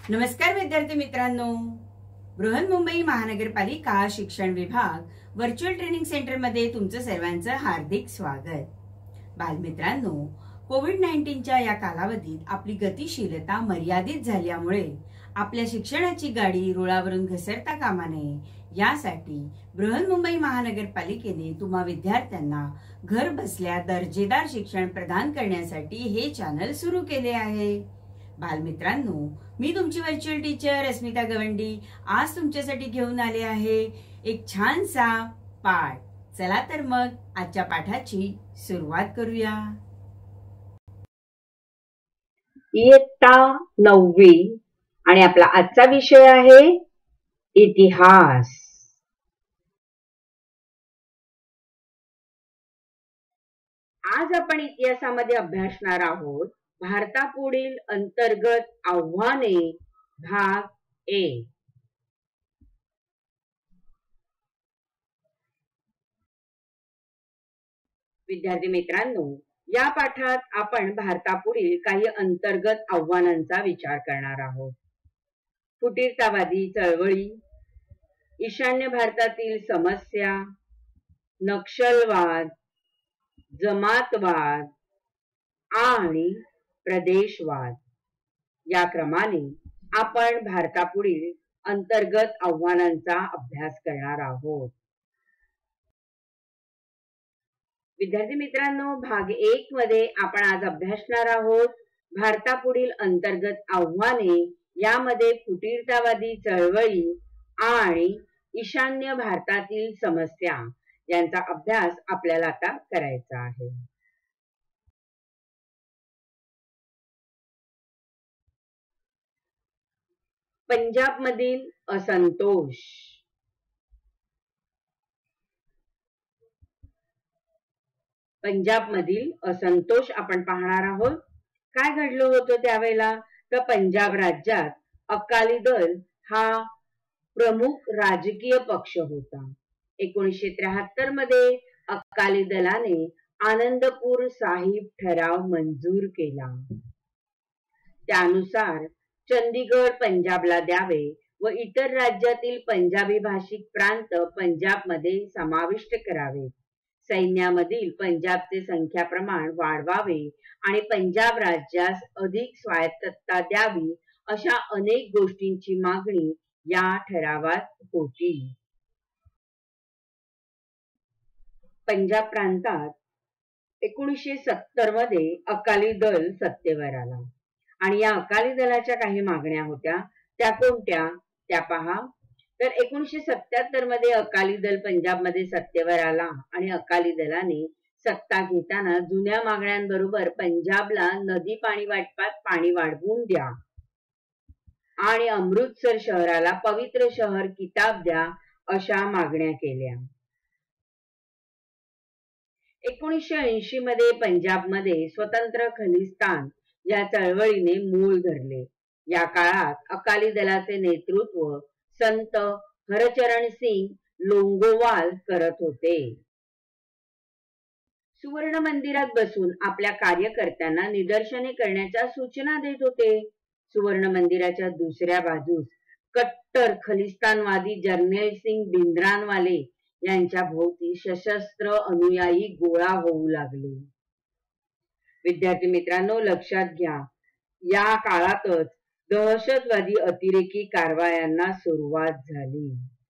नमस्कार विद्यार्थी मित्रांनो, बृहन्मुंबई महानगरपालिका शिक्षण विभाग व्हर्च्युअल ट्रेनिंग सेंटर मध्ये तुमचं सर्वांचं हार्दिक स्वागत। बालमित्रांनो, कोविड-19च्या या कालावधीत आपली गतिशीलता मर्यादित झाल्यामुळे आपल्या शिक्षणाची गाडी रुळावरून घसरता कामा नये यासाठी बृहन्मुंबई महानगरपालिकेने तुम्हा विद्यार्थ्यांना घर बसल्या दर्जेदार शिक्षण प्रदान करण्यासाठी हे चॅनल सुरू केले आहे। बालमित्रांनो, मी तुमची व्हर्च्युअल टीचर अस्मिता गवंडी आज तुमच्यासाठी घेऊन आले आहे एक छानसा पाठ। चला तर मग आजच्या पाठाची सुरुवात करूया। इयत्ता 9वी आणि आपला आजचा विषय आहे इतिहास। आज आपण इतिहासामध्ये अभ्यासणार आहोत भारतापुढील अंतर्गत आव्हाने भाग 1। विद्यार्थी मित्रांनो, या पाठात आपण भारतापुढील काही अंतर्गत आव्हानांचा विचार करणार आहोत। फुटीरतावादी चळवळी, ईशान्य भारतातील समस्या, नक्षलवाद, जमातवाद आणि प्रदेशवाद या क्रमाने आपण भारतापुढील अंतर्गत आव्हानांचा अभ्यास करणार आहोत। विद्यार्थी मित्रांनो, भाग 1 मध्ये आपण आज अभ्यासणार आहोत भारतापुढील अंतर्गत आव्हाने। यामध्ये फुटीरतावादी चळवळी आणि ईशान्य भारतातील समस्या यांचा अभ्यास आपल्याला आता करायचा आहे। पंजाब मधील असंतोष। पंजाब मधील असंतोष आपण पाहणार आहोत। काय घडलं होतं त्यावेळेला तर पंजाब राज्यात अकाली दल हा प्रमुख राजकीय पक्ष होता। 1973 मध्ये अकाली दलाने आनंदपूर साहिब ठराव मंजूर केला। त्यानुसार चंदीगड पंजाबला द्यावे व इतर राज्यातील पंजाबी भाषिक प्रांत पंजाबमध्ये समाविष्ट करावे। सैन्यामधील पंजाबचे संख्या प्रमाण वाढवावे आणि पंजाब राज्यास अधिक स्वायत्तता द्यावी अशा अनेक गोष्टींची मागणी या ठरावात होती। पंजाब प्रांतात 1970 मध्ये अकाली दल सत्तेवर आला आणि या अकाली दलाच्या काही मागण्या होत्या। त्या कोणत्या त्या पहा। तर 1977 मध्ये अकाली दल पंजाबमध्ये सत्तेवर आला आणि अकाली दलाने सत्ता घेताना जुन्या मागण्यांबरोबर पंजाबला नदी पाणी वाटपात पाणी वाढवून द्या आणि अमृतसर शहराला पवित्र शहर किताब द्या अशा मागण्या केल्या। 1980 मध्ये पंजाबमध्ये स्वतंत्र खलिस्तान या चळवळीने मूळ धरले। या काळात अकाली दलाचे नेतृत्व संत हरचरण सिंग लोंगोवाल करत होते। सुवर्ण मंदिरात बसून आपल्या कार्यकर्त्यांना निदर्शने करण्याच्या सूचना देत होते। सुवर्ण मंदिराच्या दुसऱ्या बाजूस कट्टर खलिस्तानवादी जर्नेल सिंग भिंद्रानवाले यांच्या भोवती सशस्त्र अनुयायी गोळा होऊ लागले। विद्यार्थी मित्रांनो, लक्षात घ्या, या काळातच दहशतवादी अतिरेकी कारवायांना सुरुवात झाली।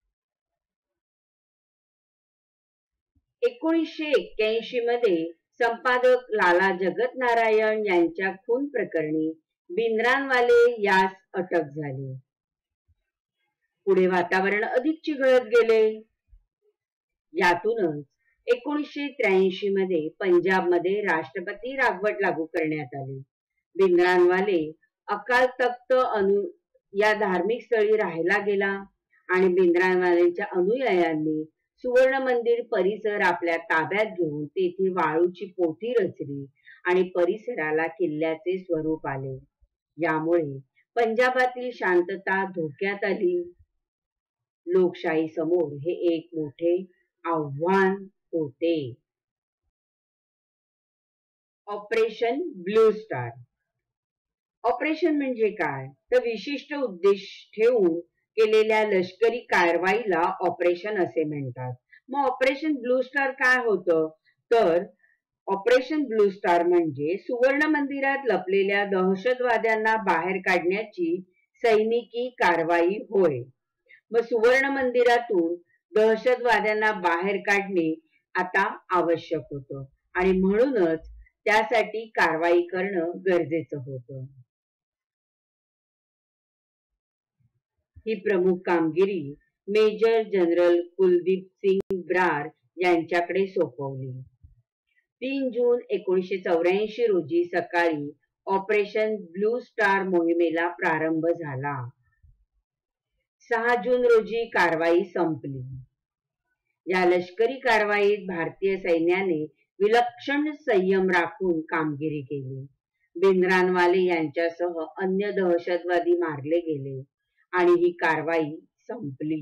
1981 मध्ये संपादक लाला जगत नारायण यांच्या खून प्रकरणी भिंद्रानवाले यास अटक झाली। पुढे वातावरण अधिक चिघळत गेले। यातूनच 1983 मध्ये पंजाबमध्ये राष्ट्रपती राजवट लागू करण्यात आली। भिंद्रानवाले अकाल तख्त या धार्मिक स्थळी राहायला गेला आणि भिंद्रानवालेच्या अनुयायांनी सुवर्ण मंदिर परिसर आपल्या ताब्यात घेऊन तेथे वाळूची पोथी रचली आणि परिसराला किल्ल्याचे स्वरूप आले। यामुळे पंजाबातील शांतता धोक्यात आली। लोकशाही समोर हे एक मोठे आव्हान होते। Operation blue star. ऑपरेशन म्हणजे काय? तर विशिष्ट उद्देश ठेवून केलेल्या लष्करी कारवाईला ऑपरेशन असे म्हणतात. मग ऑपरेशन ब्लू स्टार काय होतं? तर ऑपरेशन ब्लू स्टार म्हणजे सुवर्ण मंदिरात लपलेल्या दहशतवाद्यांना बाहेर काढण्याची सैनिकी कारवाई होय. मग सुवर्ण मंदिरातून दहशतवाद्यांना बाहेर काढणे आता आवश्यक होतं आणि म्हणूनच त्यासाठी कारवाई करणं गरजेचं होतं. ही प्रमुख कामगिरी मेजर जनरल कुलदीप सिंग ब्रार यांच्याकडे सोपवली. 3 जून 1984 रोजी सकाळी ऑपरेशन ब्लू स्टार मोहिमेला प्रारंभ झाला. 6 जून रोजी कारवाई संपली. या लष्करी कारवाईत भारतीय सैन्याने विलक्षण संयम राखून कामगिरी केली. भिंद्रानवाले यांच्यासह अन्य दहशतवादी मारले गेले आणि ही कारवाई संपली.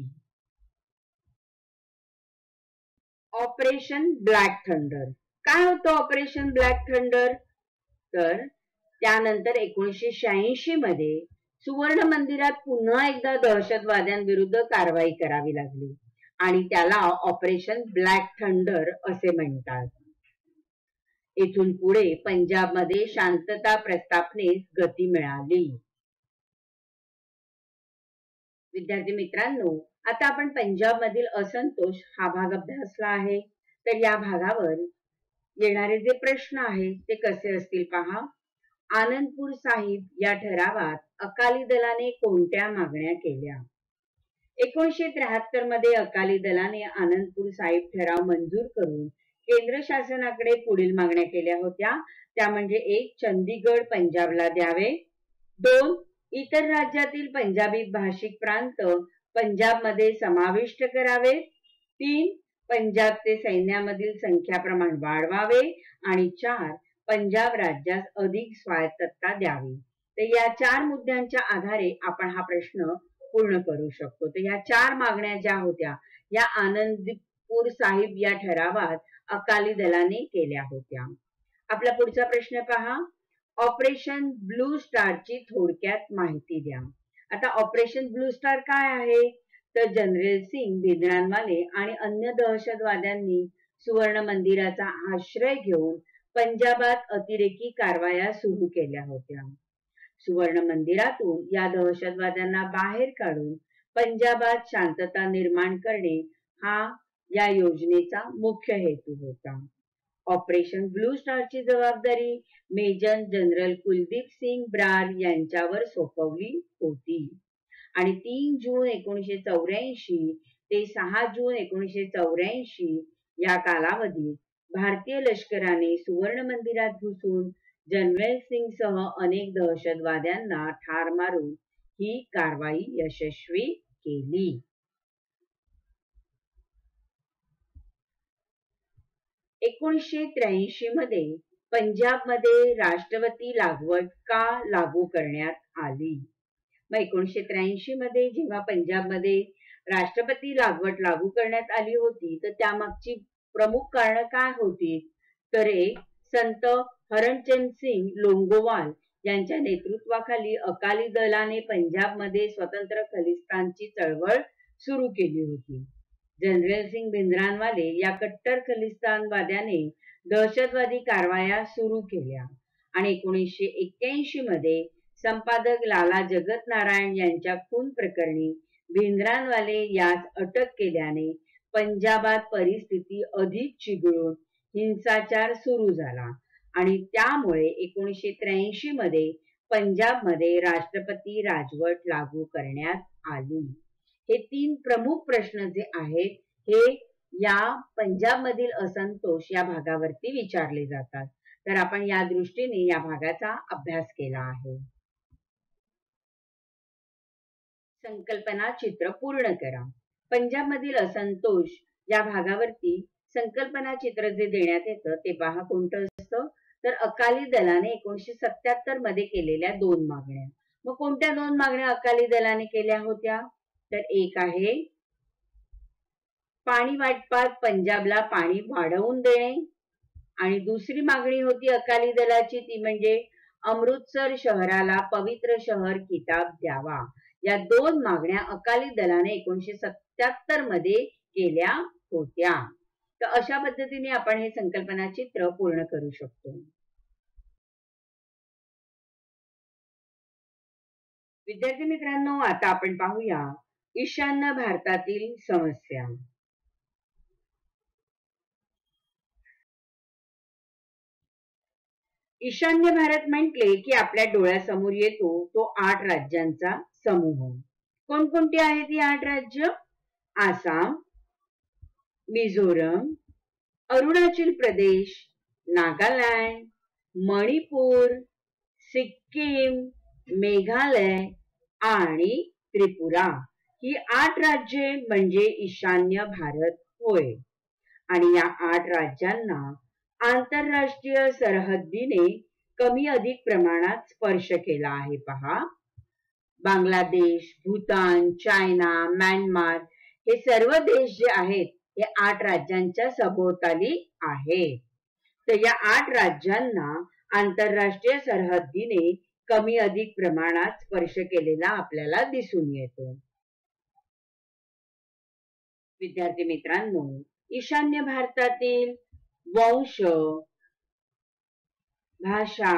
Operation black thunder. काय होतं ऑपरेशन ब्लॅक थंडर? तर त्यानंतर 1986 मध्ये सुवर्ण मंदिरात पुन्हा एकदा दहशतवाद्यांविरुद्ध कारवाई करावी लागली आणि त्याला ऑपरेशन ब्लॅक थंडर असे म्हणतात. इथून पुढे पंजाबमध्ये शांतता प्रस्थापनेस गती मिळाली. विद्यार्थी मित्रांनो, आता आपण पंजाब मधील असंतोष हा भाग अभ्यासला आहे. तर या भागावर येणारे जे प्रश्न आहेत ते कसे असतील पहा. आनंदपूर साहिब या ठरावात अकाली दलाने कोणत्या मागण्या केल्या? 1973 मध्ये अकाली दलाने आनंदपूर साहिब ठराव मंजूर करून केंद्र शासनाकडे पुढील मागण्या केल्या होत्या. त्या म्हणजे 1. चंदीगड पंजाबला द्यावे. 2. इतर राज्यातील पंजाबी भाषिक प्रांत पंजाबमध्ये समाविष्ट करावे. 3. पंजाबचे सैन्यामधील संख्या प्रमाण वाढवावे. आणि 4. पंजाब राज्यास अधिक स्वायत्तता द्यावी. तर या 4 मुद्द्यांच्या आधारे आपण हा प्रश्न पूर्ण करू शकतो. तर या 4 मागण्या ज्या होत्या या आनंदपूर साहिब या ठरावात अकाली दलाने केल्या होत्या. आपला पुढचा प्रश्न पहा. ऑपरेशन ब्लू स्टार ची थोडक्यात माहिती द्या. आता ऑपरेशन ब्लू स्टार काय आहे? तर जनरल सिंग भिंद्रानवाले आणि अन्य दहशतवाद्यांनी सुवर्ण मंदिराचा आश्रय घेऊन पंजाबात अतिरेकी कारवाया सुरू केल्या होत्या. सुवर्ण मंदिरातून या दहशतवाद्यांना बाहेर काढून पंजाबात शांतता निर्माण करणे हा या योजनेचा मुख्य हेतू होता. ऑपरेशन ब्लू स्टार ची जबाबदारी मेजर जनरल कुलदीप सिंग ब्रार यांच्यावर सोपवली होती आणि 3 जून 1984 ते 6 जून 1984 या कालावधीत भारतीय लष्कराने सुवर्ण मंदिरात घुसून जनरल सिंग सह अनेक दहशतवाद्यांना ठार मारून ही कारवाई यशस्वी केली. (1983) मध्ये पंजाब मध्ये राष्ट्रपती लागवड का लागू करण्यात आली? मग 1983 मध्ये जेव्हा पंजाब मध्ये राष्ट्रपती लागवड लागू करण्यात आली होती तर त्यामागची प्रमुख कारण काय होती? तर एक संत हरणचंद सिंग लोंगोवाल यांच्या नेतृत्वाखाली अकाली दलाने पंजाब मध्ये स्वतंत्र खलिस्तानची चळवळ सुरू केली होती. जनरल सिंग भिंद्रानवाले या कट्टर खलिस्तानवाद्याने दहशतवादी कारवाया सुरू केल्या आणि 1981 मध्ये संपादक लाला जगत नारायण यांच्या खून प्रकरणी भिंद्रानवाले यास अटक केल्याने पंजाबात परिस्थिती अधिक चिघळून हिंसाचार सुरू झाला आणि त्यामुळे 1983 मध्ये पंजाब मध्ये राष्ट्रपती राजवट लागू करण्यात आली. हे 3 प्रमुख प्रश्न जे आहेत हे या पंजाब मधील असंतोष या भागावरती विचारले जातात. तर आपण या दृष्टीने या भागाचा अभ्यास केला आहे. संकल्पना चित्र पूर्ण करा. पंजाब मधील असंतोष या भागावरती संकल्पना चित्र जे देण्यात येतं ते पहा कोणतं असतं? तर अकाली दलाने 1977 मध्ये केलेल्या 2 मागण्या. मग कोणत्या 2 मागण्या अकाली दलाने केल्या होत्या? तर एक आहे पाणी वाटपात पंजाबला पाणी वाढवून देणे आणि दुसरी मागणी होती अकाली दलाची ती म्हणजे अमृतसर शहराला पवित्र शहर किताब द्यावा, या 2 मागण्या अकाली दलाने 1977 मध्ये केल्या होत्या. तर अशा पद्धतीने आपण हे संकल्पना चित्र पूर्ण करू शकतो. विद्यार्थी मित्रांनो, आता आपण पाहूया ईशान्य भारतातील समस्या. ईशान्य भारत म्हटले की आपल्या डोळ्यासमोर येतो तो 8 राज्यांचा समूह. कोणकोणती आहेत ही 8 राज्य? आसाम, मिझोरम, अरुणाचल प्रदेश, नागालँड, मणिपूर, सिक्कीम, मेघालय आणि त्रिपुरा. ही 8 राज्ये म्हणजे ईशान्य भारत होय. आणि या 8 राज्यांना आंतरराष्ट्रीय सरहद्दीने कमी अधिक प्रमाणात स्पर्श केला आहे. पहा, बांगलादेश, भूतान, चायना, म्यानमार हे सर्व देश जे आहेत हे 8 राज्यांच्या सभोवताली आहेत. तर या 8 राज्यांना आंतरराष्ट्रीय सरहद्दीने कमी अधिक प्रमाणात स्पर्श केलेला आपल्याला दिसून येतो. विद्यार्थी मित्रांनो, ईशान्य भारतातील वंश, भाषा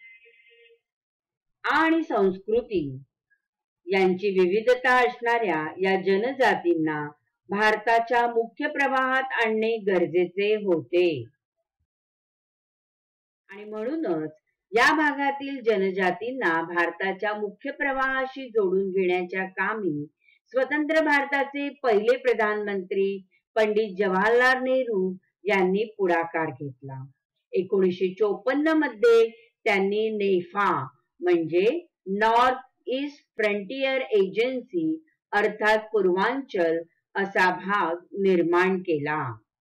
आणि संस्कृती यांची विविधता असणाऱ्या या जनजातींना भारताच्या मुख्य प्रवाहात आणणे गरजेचे होते. आणि म्हणूनच या भागातील जनजातींना भारताच्या मुख्य प्रवाहाशी जोडून घेण्याच्या कामी स्वतंत्र भारताचे पहिले प्रधानमंत्री पंडित जवाहरलाल नेहरू यांनी पुढाकार घेतला. 1954 मध्ये त्यांनी नेफा म्हणजे नॉर्थ ईस्ट फ्रंटियर एजन्सी अर्थात पूर्वांचल असा भाग निर्माण केला.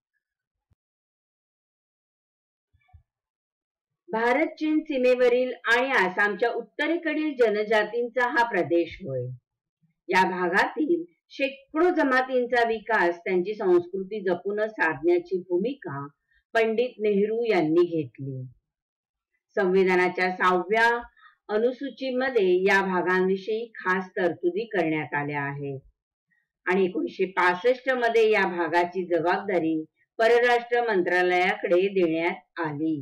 भारत चीन सीमेवरील आणि आसामच्या उत्तरेकडील जनजातींचा हा प्रदेश होय. या भागातील शेकडो जमातींचा विकास, त्यांची संस्कृती जपून साधण्याची भूमिका पंडित नेहरू यांनी घेतली. संविधानाच्या 6व्या अनुसूचीमध्ये या भागांविषयी खास तरतुदी करण्यात आल्या आहेत. आणि 1965 मध्ये या भागाची जबाबदारी परराष्ट्र मंत्रालयाकडे देण्यात आली.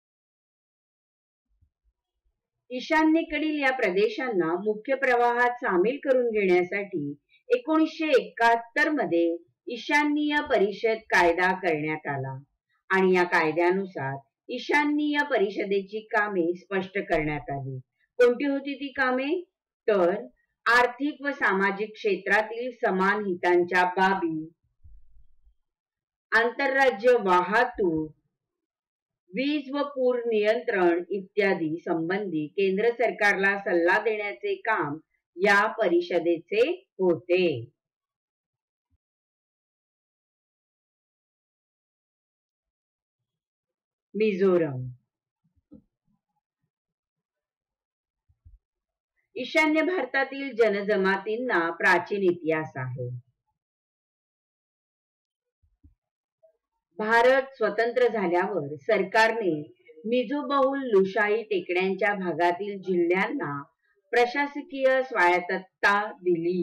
ईशान्येकडील या प्रदेशांना मुख्य प्रवाहात सामील करून घेण्यासाठी 1971 मध्ये ईशान्य परिषद कायदा करण्यात आला. आणि या कायद्यानुसार ईशान्य परिषदेची कामे स्पष्ट करण्यात आली. कोणती होती ती कामे? तर आर्थिक व सामाजिक क्षेत्रातील समान हितांच्या बाबी, आंतरराज्य वाहतूक, वीज व पूर नियंत्रण इत्यादी संबंधी केंद्र सरकारला सल्ला देण्याचे काम या परिषदेचे होते. मिझोरम. ईशान्य भारतातील जनजमातींना प्राचीन इतिहास आहे. भारत स्वतंत्र झाल्यावर सरकारने मिझोबहुल लुशाई टेकड्यांच्या भागातील जिल्ह्यांना प्रशासकीय स्वायत्तता दिली.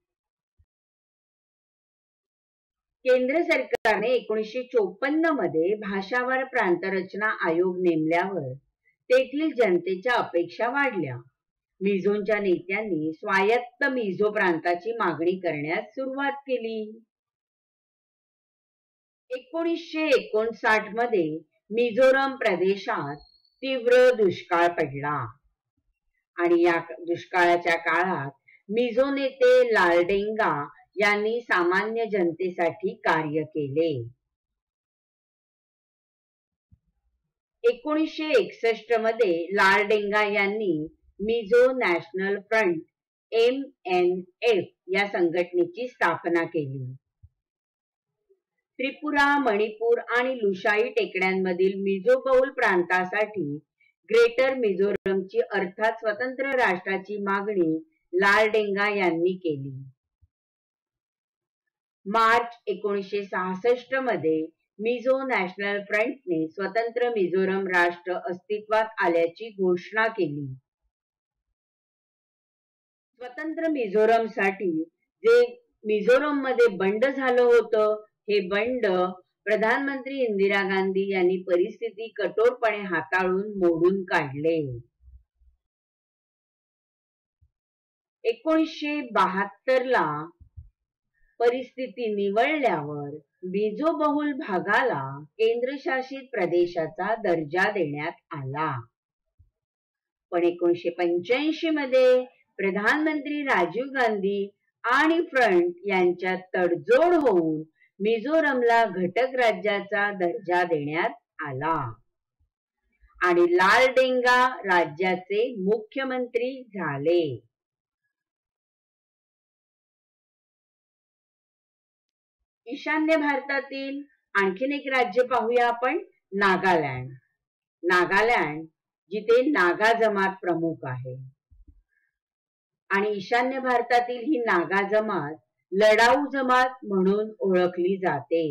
केंद्र सरकारने 1954 मध्ये भाषावार प्रांतरचना आयोग नेमल्यावर तेथील जनतेच्या अपेक्षा वाढल्या. मिझोच्या नेत्यांनी स्वायत्त मिझो प्रांताची मागणी करण्यास सुरुवात केली. 1959 मध्ये मिझोरम प्रदेशात तीव्र दुष्काळ पडला. आणि या दुष्काळाच्या काळात मिझो नेते लालडेंगा यांनी सामान्य जनतेसाठी कार्य केले. 1961 मध्ये लालडेंगा यांनी मिझो नॅशनल फ्रंट MNF या संघटनेची स्थापना केली. त्रिपुरा, मणिपूर आणि लुशाई टेकड्यांमधील मिझोबहुल प्रांतासाठी ग्रेटर मिझोरमची अर्थात स्वतंत्र राष्ट्राची मागणी लालडेंगा यांनी केली. मार्च 1966 मध्ये मिझो नॅशनल फ्रंटने स्वतंत्र मिझोरम राष्ट्र अस्तित्वात आल्याची घोषणा केली. स्वतंत्र मिझोरमसाठी जे मिझोरम मध्ये बंड झालं होतं, हे बंड प्रधानमंत्री इंदिरा गांधी यांनी परिस्थिती कठोरपणे हाताळून मोडून काढले. 1972 ला परिस्थिती निवळल्यावर मिझो बहुल भागाला केंद्रशासित प्रदेशाचा दर्जा देण्यात आला. पण 1985 मध्ये प्रधानमंत्री राजीव गांधी आणि फ्रंट यांच्यात तडजोड होऊन मिझोरमला घटक राज्याचा दर्जा देण्यात आला आणि लालडेंगा राज्याचे मुख्यमंत्री झाले. ईशान्य भारतातील आणखीन एक राज्य पाहूया आपण, नागालँड. नागालँड जिथे नागा जमात प्रमुख आहे आणि ईशान्य भारतातील ही नागा जमात लढाऊ जमात म्हणून ओळखली जाते.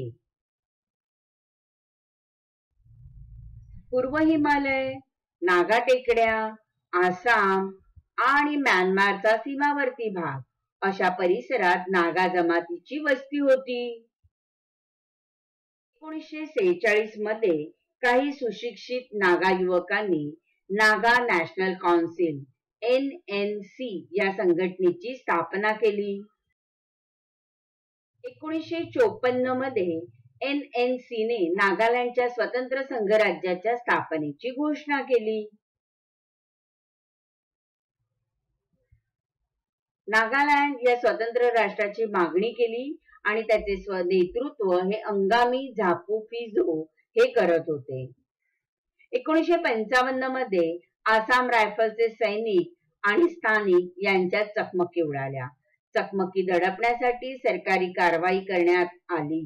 पूर्व हिमालय, नागा टेकड्या, आसाम आणि म्यानमारचा सीमावर्ती भाग अशा परिसरात नागा जमातीची वस्ती होती. 1946 मध्ये काही सुशिक्षित नागा युवकांनी नागा नॅशनल काउन्सिल NNC या संघटनेची स्थापना केली. 1954 मध्ये NNC ने नागालँडच्या स्वतंत्र संघराज्याच्या स्थापनेची घोषणा केली. नागालँड या स्वतंत्र राष्ट्राची मागणी केली आणि त्याचे नेतृत्व हे अंगामी झापू फिजो हे करत होते. 1955 मध्ये आसाम रायफलचे सैनिक आणि स्थानिक यांच्यात चकमकी उडाल्या. चकमकी दडपण्यासाठी सरकारी कारवाई करण्यात आली.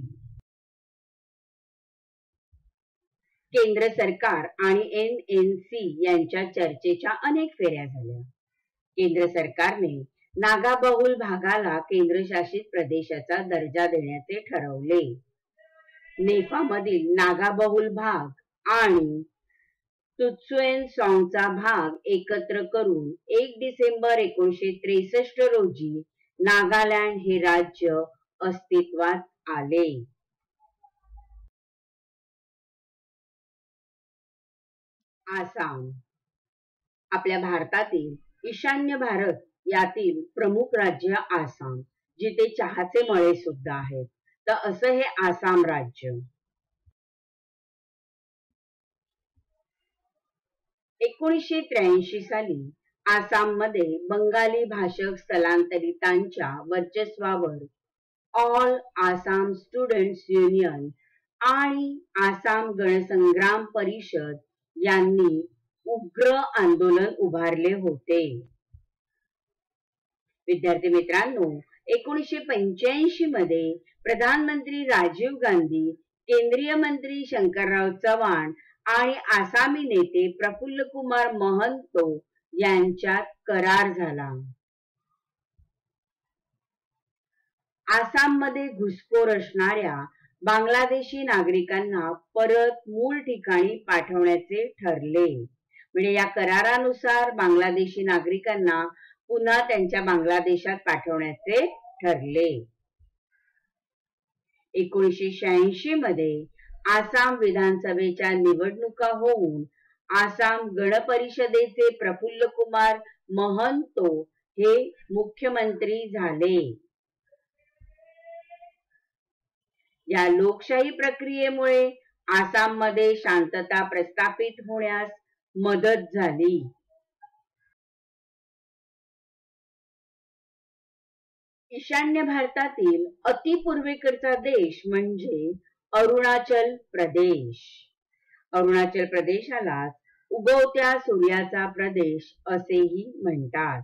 केंद्र सरकार आणि NNC यांच्या चर्चेच्या अनेक फेऱ्या झाल्या. केंद्र सरकारने नागा बहुल भागाला केंद्रशासित प्रदेशाचा दर्जा देण्याचे ठरवले. नेपामधील नागा बहुल भाग आणि तुत्सुएन-सॉंगचा भाग एकत्र करून 1 डिसेंबर 1963 रोजी नागालँड हे राज्य अस्तित्वात आले. आसाम आपल्या भारतातील ईशान्य भारत यातील प्रमुख राज्य आसाम, जिथे चहाचे मळे सुद्धा आहेत. तर असं हे आसाम राज्य. 1983 साली आसाममध्ये बंगाली भाषक स्थलांतरितांच्या वर्चस्वावर ऑल आसाम स्टुडंट्स युनियन आणि आसाम गणसंग्राम परिषद यांनी उग्र आंदोलन उभारले होते. विद्यार्थी मित्रांनो, 1985 मध्ये प्रधानमंत्री राजीव गांधी, केंद्रीय मंत्री शंकरराव चव्हाण आणि आसामी नेते प्रफुल्ल कुमार महंतो यांच्यात करार झाला. आसाममध्ये घुसखोर असणाऱ्या बांगलादेशी नागरिकांना परत मूळ ठिकाणी पाठवण्याचे ठरले. म्हणजे या करारानुसार बांगलादेशी नागरिकांना पुन्हा त्यांच्या बांगलादेशात पाठवण्याचे ठरले. 1986 मध्ये आसाम विधानसभेच्या निवडणुका होऊन आसाम गण परिषदेचे प्रफुल्ल कुमार महंतो हे मुख्यमंत्री झाले. या लोकशाही प्रक्रियेमुळे आसाममध्ये शांतता प्रस्थापित होण्यास मदत झाली. ईशान्य भारतातील अतिपूर्वेकडचा देश म्हणजे अरुणाचल प्रदेश. अरुणाचल प्रदेशाला उगवत्या सूर्याचा प्रदेश असेही म्हणतात.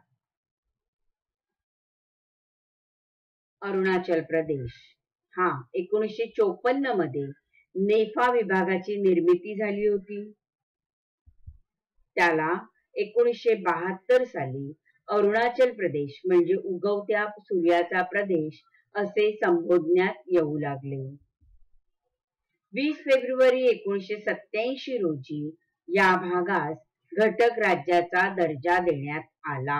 अरुणाचल प्रदेश हा 1954 मध्ये नेफा विभागाची निर्मिती झाली होती. त्याला 1972 साली अरुणाचल प्रदेश म्हणजे उगवत्या सूर्याचा प्रदेश असे संबोधण्यात येऊ लागले. 20 फेब्रुवारी 1987 रोजी या भागास घटक राज्याचा दर्जा देण्यात आला.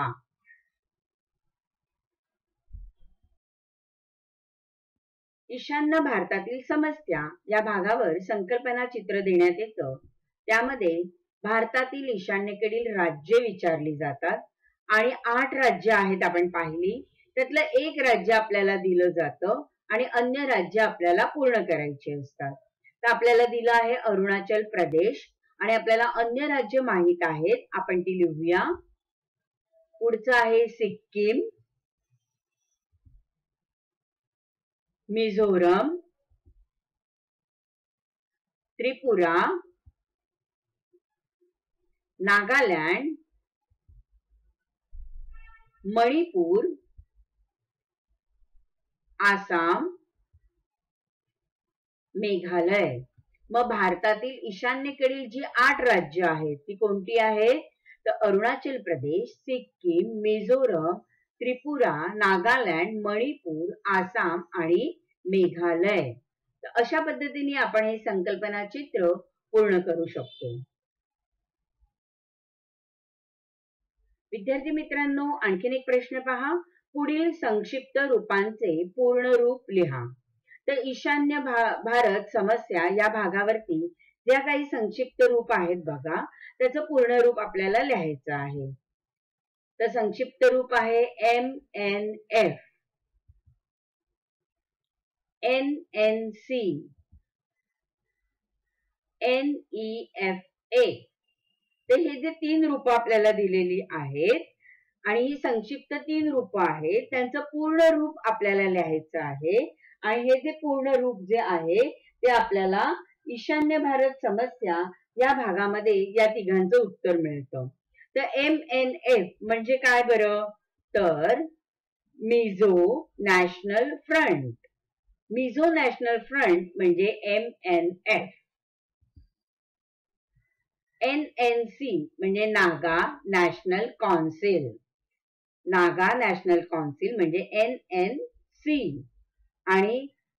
ईशान्य भारतातील समस्या या भागावर संकल्पना चित्र देण्यात येतं. त्यामध्ये भारतातील ईशान्येकडील राज्ये विचारली जातात आणि 8 राज्य आहेत आपण पाहिली. त्यातलं एक राज्य आपल्याला दिलं जातं आणि अन्य राज्य आपल्याला पूर्ण करायची असतात. तर आपल्याला दिलं आहे अरुणाचल प्रदेश आणि आपल्याला अन्य राज्य माहित आहेत, आपण ती लिहूया. पुढचं आहे सिक्कीम, मिझोरम, त्रिपुरा, नागालँड, मणिपूर, आसाम, मेघालय. मग भारतातील ईशान्येकडील जी 8 राज्य आहेत ती कोणती आहेत? तर अरुणाचल प्रदेश, सिक्कीम, मिझोरम, त्रिपुरा, नागालँड, मणिपूर, आसाम आणि मेघालय. तर अशा पद्धतीने आपण हे संकल्पना चित्र पूर्ण करू शकतो. विद्यार्थी मित्रांनो, आणखीन एक प्रश्न पहा. पुढील संक्षिप्त रूपांचे पूर्ण रूप लिहा. तर ईशान्य भारत समस्या या भागावरती ज्या काही संक्षिप्त रूप आहेत बघा, त्याचं पूर्ण रूप आपल्याला लिहायचं आहे. तर संक्षिप्त रूप आहे MNF, NNC, NEFA. तर हे जे 3 रूप आपल्याला दिलेली आहेत आणि ही संक्षिप्त 3 रूप आहेत, त्यांचं पूर्ण रूप आपल्याला लिहायचं आहे. आणि हे जे पूर्ण रूप जे आहे ते आपल्याला ईशान्य भारत समस्या या भागामध्ये या तिघांचं उत्तर मिळतं. तर MNF म्हणजे काय बरं? तर Mizo national front. Mizo national front म्हणजे MNF. NNC म्हणजे Naga national council. Naga national council म्हणजे NNC. आणि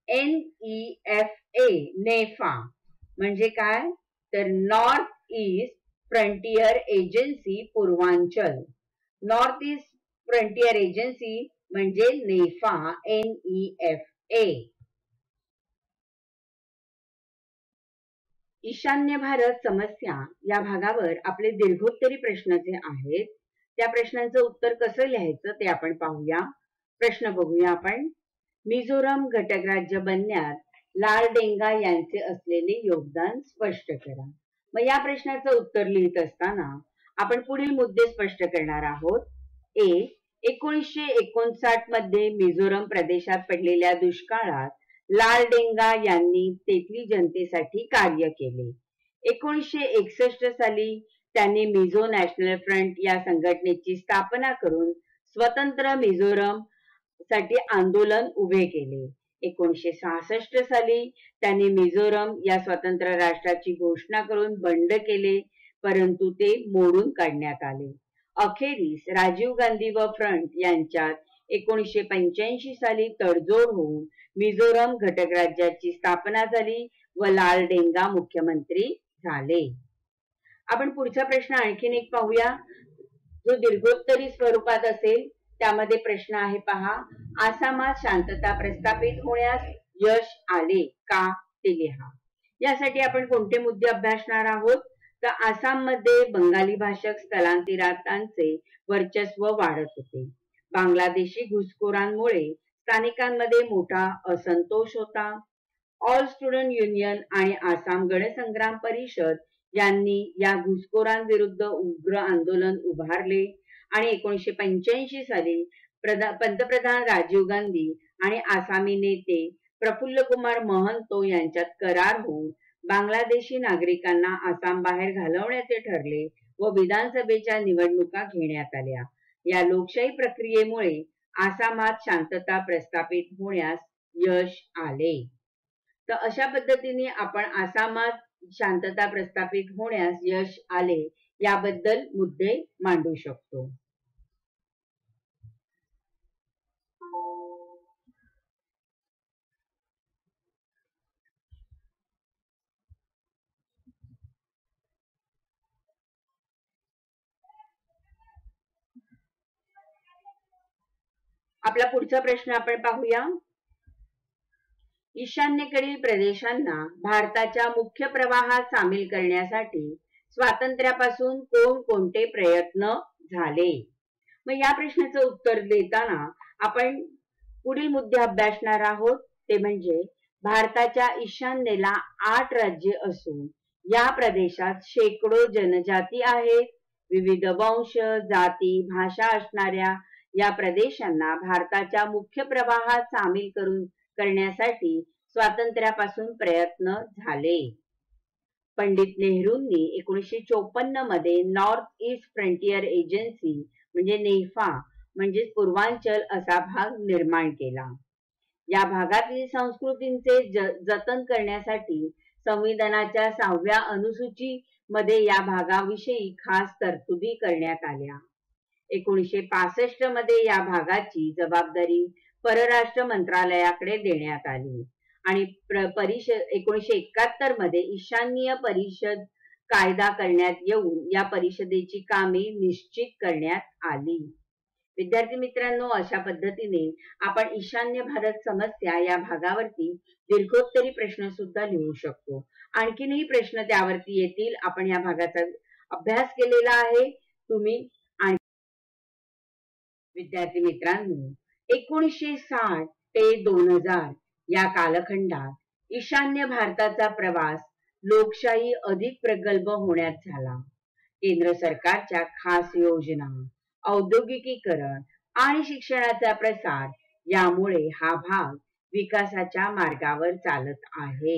NEFA नेफा म्हणजे काय? तर north east frontier agency Purvanchal. North east frontier agency म्हणजे नेफा, NEFA. ईशान्य भारत समस्या या भागावर आपले दीर्घोत्तरी प्रश्न जे आहेत त्या प्रश्नांचं उत्तर कसं लिहायचं ते आपण पाहूया. प्रश्न बघूया आपण. मिझोरम घटक राज्य बनण्यात लाल डेंगा यांचे असलेले योगदान स्पष्ट करा. मग या प्रश्नाचं उत्तर लिहित असताना आपण पुढील मुद्दे स्पष्ट करणार आहोत. 1959 मध्ये मिझोरम प्रदेशात पडलेल्या दुष्काळात लाल डेंगा यांनी तेथील जनतेसाठी कार्य केले. 1961 साली त्यांनी मिझो नॅशनल फ्रंट या संघटनेची स्थापना करून स्वतंत्र मिझोरम साठी आंदोलन उभे केले. 1966 साली त्यांनी मिझोरम या स्वतंत्र राष्ट्राची घोषणा करून बंड केले, परंतु ते मोडून काढण्यात आले. अखेरीस राजीव गांधी व फ्रंट यांच्यात 1985 साली तडजोड होऊन मिझोरम घटक राज्याची स्थापना झाली व लाल डेंगा मुख्यमंत्री झाले. आपण पुढचा प्रश्न आणखीन एक पाहूया जो दीर्घोत्तरी स्वरूपात असेल. त्यामध्ये प्रश्न आहे पहा. आसामात शांतता प्रस्थापित होण्यास यश आले का ते लिहा. यासाठी आपण कोणते मुद्दे अभ्यासणार आहोत? तर आसाम मध्ये बंगाली भाषक स्थलांतरितांचे वर्चस्व वाढत होते. बांगलादेशी घुसखोरांमुळे स्थानिकांमध्ये मोठा असंतोष होता. ऑल स्टुडंट युनियन आणि आसाम गणसंग्राम परिषद यांनी या घुसखोरांविरुद्ध उग्र आंदोलन उभारले आणि 1985 साली पंतप्रधान राजीव गांधी आणि आसामी नेते प्रफुल्ल कुमार महंतो यांच्यात करार होऊन बांगलादेशी नागरिकांना आसाम बाहेर घालवण्याचे ठरले व विधानसभेच्या निवडणुका घेण्यात आल्या. या लोकशाही प्रक्रियेमुळे आसामात शांतता प्रस्थापित होण्यास यश आले. तर अशा पद्धतीने आपण आसामात शांतता प्रस्थापित होण्यास यश आले याबद्दल मुद्दे मांडू शकतो. आपला पुढचा प्रश्न आपण पाहूया. ईशान्येकडील प्रदेशांना भारताच्या मुख्य प्रवाहात सामील करण्यासाठी स्वातंत्र्यापासून कोणकोणते प्रयत्न झाले? मग या प्रश्नाचं उत्तर देताना आपण पुढील मुद्दे अभ्यासणार आहोत. ते म्हणजे भारताच्या ईशान्येला 8 राज्ये असून या प्रदेशात शेकडो जनजाती आहेत. विविध वंश, जाती, भाषा असणाऱ्या या प्रदेशांना भारताच्या मुख्य प्रवाहात सामील करण्यासाठी स्वातंत्र्यापासून प्रयत्न झाले. पंडित नेहरूंनी 1954 मध्ये नॉर्थ ईस्ट फ्रंटियर एजन्सी म्हणजे नेफा म्हणजे पूर्वांचल असा भाग निर्माण केला. या भागातील संस्कृतींचे जतन करण्यासाठी संविधानाच्या 6व्या अनुसूची मध्ये या भागाविषयी खास तरतुदी करण्यात आल्या. 1965 मध्ये या भागाची जबाबदारी परराष्ट्र मंत्रालयाकडे देण्यात आली आणि 1971 मध्ये ईशान्य परिषद कायदा करण्यात येऊन या परिषदेची कामे निश्चित करण्यात आली. विद्यार्थी मित्रांनो, अशा पद्धतीने आपण ईशान्य भारत समस्या या भागावरती दीर्घोत्तरी प्रश्न सुद्धा लिहू शकतो. आणखीनही प्रश्न त्यावरती येतील. आपण या भागाचा अभ्यास केलेला आहे. तुम्ही विद्यार्थी मित्रांनो, 1960 ते 2000 या कालखंडात ईशान्य भारताचा प्रवास लोकशाही अधिक प्रगल्भ होण्यात झाला. केंद्र सरकारच्या खास योजना, औद्योगिकीकरण आणि शिक्षणाचा प्रसार यामुळे हा भाग विकासाच्या मार्गावर चालत आहे.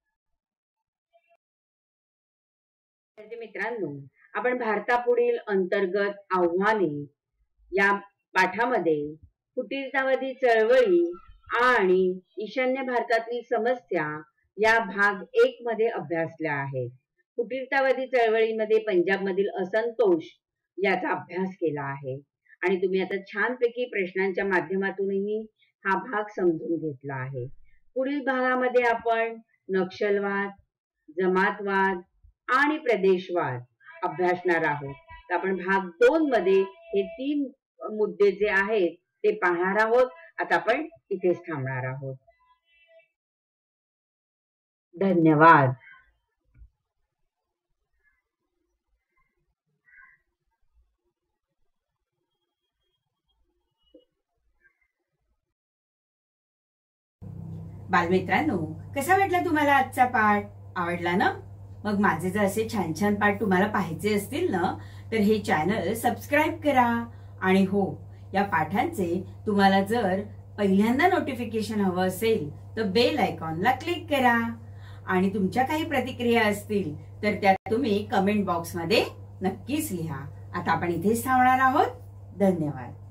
मित्रांनो, आपण भारतापुढील अंतर्गत आव्हाने या पाठामध्ये फुटीरतावादी चळवळी आणि ईशान्य भारतातील समस्या या भाग 1 मध्ये अभ्यासल्या आहेत. फुटीरतावादी चळवळीमध्ये पंजाब मधील असंतोष याचा अभ्यास केला आहे आणि तुम्ही आता छानपैकी प्रश्नांच्या माध्यमातूनही हा भाग समजून घेतला आहे. पुढील भागामध्ये आपण नक्षलवाद, जमातवाद आणि प्रदेशवाद अभ्यासणार आहोत. तर आपण भाग 2 मध्ये हे 3 मुद्दे जे आहेत ते पाहणार आहोत. आता आपण इथेच थांबणार आहोत. धन्यवाद. बालमित्रांनो, कसा वाटला तुम्हाला आजचा पाठ? आवडला ना? मग माझे जर असे छान छान पाठ तुम्हाला पाहायचे असतील ना, तर हे चॅनल सबस्क्राईब करा. आणि हो, या पाठांचे तुम्हाला जर पहिल्यांदा नोटिफिकेशन हवं असेल तर बेल आयकॉनला क्लिक करा. आणि तुमच्या काही प्रतिक्रिया असतील तर त्या तुम्ही कमेंट बॉक्समध्ये नक्कीच लिहा. आता आपण इथेच थांबणार आहोत. धन्यवाद.